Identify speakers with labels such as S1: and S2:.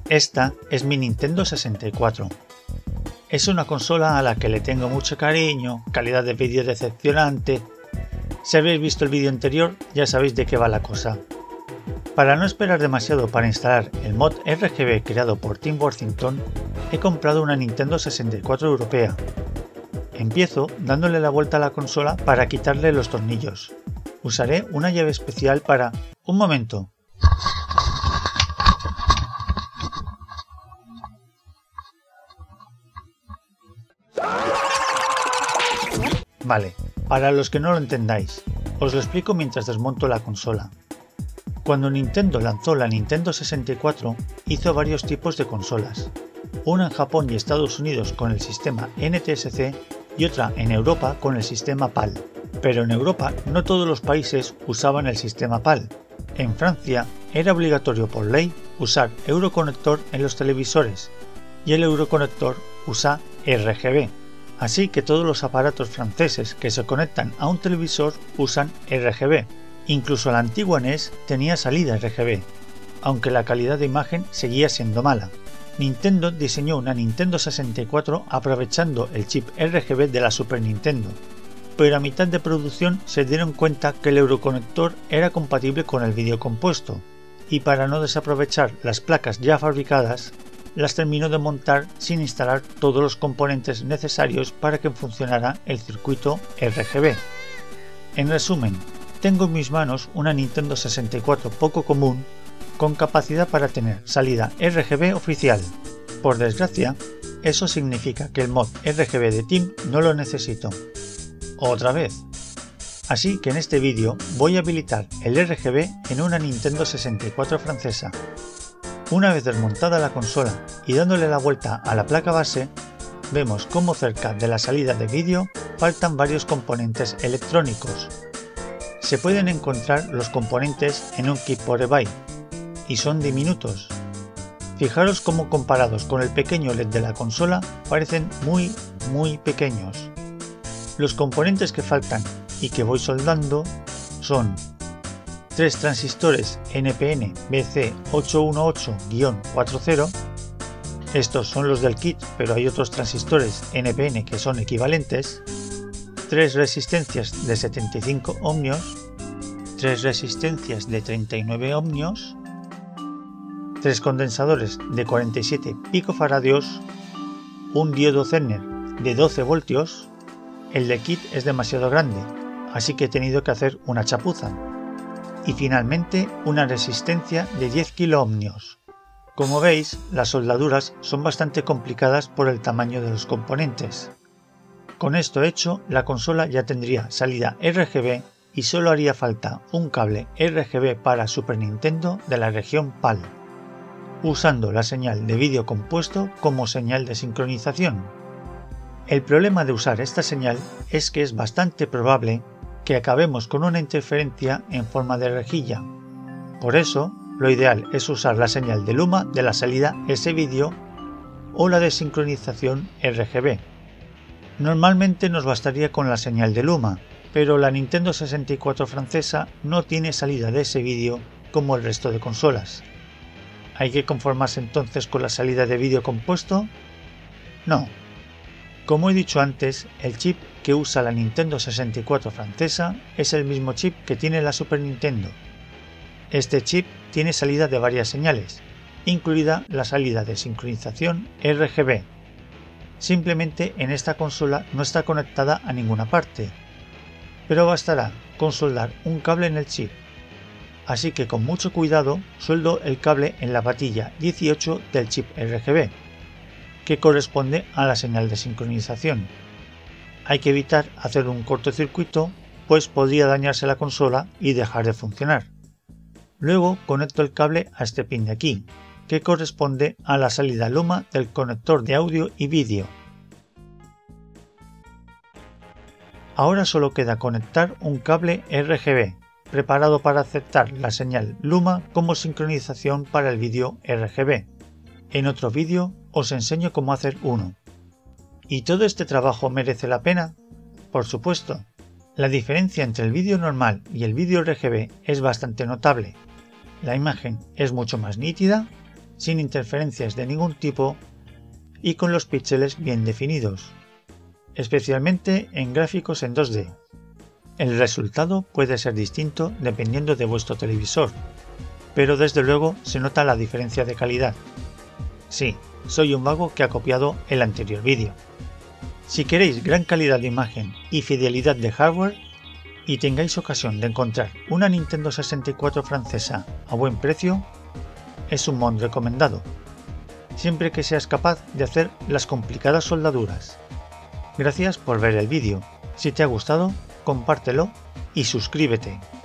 S1: Esta es mi Nintendo 64. Es una consola a la que le tengo mucho cariño, calidad de vídeo decepcionante. Si habéis visto el vídeo anterior ya sabéis de qué va la cosa. Para no esperar demasiado para instalar el mod RGB creado por Tim Worthington, he comprado una Nintendo 64 europea. Empiezo dándole la vuelta a la consola para quitarle los tornillos. Usaré una llave especial para... ¡Un momento! Vale, para los que no lo entendáis, os lo explico mientras desmonto la consola. Cuando Nintendo lanzó la Nintendo 64, hizo varios tipos de consolas. Una en Japón y Estados Unidos con el sistema NTSC y otra en Europa con el sistema PAL. Pero en Europa no todos los países usaban el sistema PAL. En Francia era obligatorio por ley usar Euroconector en los televisores y el Euroconector usa RGB. Así que todos los aparatos franceses que se conectan a un televisor usan RGB. Incluso la antigua NES tenía salida RGB, aunque la calidad de imagen seguía siendo mala. Nintendo diseñó una Nintendo 64 aprovechando el chip RGB de la Super Nintendo, pero a mitad de producción se dieron cuenta que el Euroconector era compatible con el vídeo compuesto, y para no desaprovechar las placas ya fabricadas, las terminó de montar sin instalar todos los componentes necesarios para que funcionara el circuito RGB. En resumen, tengo en mis manos una Nintendo 64 poco común, con capacidad para tener salida RGB oficial. Por desgracia, eso significa que el mod RGB de Tim no lo necesito. Otra vez. Así que en este vídeo voy a habilitar el RGB en una Nintendo 64 francesa. Una vez desmontada la consola y dándole la vuelta a la placa base, vemos cómo cerca de la salida de vídeo faltan varios componentes electrónicos. Se pueden encontrar los componentes en un kit por eBay, y son diminutos. Fijaros cómo comparados con el pequeño LED de la consola parecen muy pequeños. Los componentes que faltan y que voy soldando son 3 transistores NPN BC818-40, estos son los del kit, pero hay otros transistores NPN que son equivalentes, 3 resistencias de 75 ohmios, 3 resistencias de 39 ohmios, 3 condensadores de 47 picofaradios, un diodo Zener de 12 voltios, el de kit es demasiado grande, así que he tenido que hacer una chapuza. Y finalmente una resistencia de 10 kiloohmios. Como veis, las soldaduras son bastante complicadas por el tamaño de los componentes. Con esto hecho, la consola ya tendría salida RGB y solo haría falta un cable RGB para Super Nintendo de la región PAL, usando la señal de vídeo compuesto como señal de sincronización. El problema de usar esta señal es que es bastante probable que acabemos con una interferencia en forma de rejilla. Por eso, lo ideal es usar la señal de Luma de la salida S-Video o la de sincronización RGB. Normalmente nos bastaría con la señal de Luma, pero la Nintendo 64 francesa no tiene salida de S-Video como el resto de consolas. ¿Hay que conformarse entonces con la salida de vídeo compuesto? No. Como he dicho antes, el chip que usa la Nintendo 64 francesa es el mismo chip que tiene la Super Nintendo. Este chip tiene salida de varias señales, incluida la salida de sincronización RGB. Simplemente en esta consola no está conectada a ninguna parte, pero bastará con soldar un cable en el chip. Así que con mucho cuidado sueldo el cable en la patilla 18 del chip RGB, que corresponde a la señal de sincronización. Hay que evitar hacer un cortocircuito, pues podría dañarse la consola y dejar de funcionar. Luego conecto el cable a este pin de aquí, que corresponde a la salida Luma del conector de audio y vídeo. Ahora solo queda conectar un cable RGB, preparado para aceptar la señal Luma como sincronización para el vídeo RGB. En otro vídeo os enseño cómo hacer uno. ¿Y todo este trabajo merece la pena? Por supuesto. La diferencia entre el vídeo normal y el vídeo RGB es bastante notable. La imagen es mucho más nítida, sin interferencias de ningún tipo y con los píxeles bien definidos, especialmente en gráficos en 2D. El resultado puede ser distinto dependiendo de vuestro televisor, pero desde luego se nota la diferencia de calidad. Sí, soy un vago que ha copiado el anterior vídeo. Si queréis gran calidad de imagen y fidelidad de hardware, y tengáis ocasión de encontrar una Nintendo 64 francesa a buen precio, es un mod recomendado, siempre que seas capaz de hacer las complicadas soldaduras. Gracias por ver el vídeo. Si te ha gustado, compártelo y suscríbete.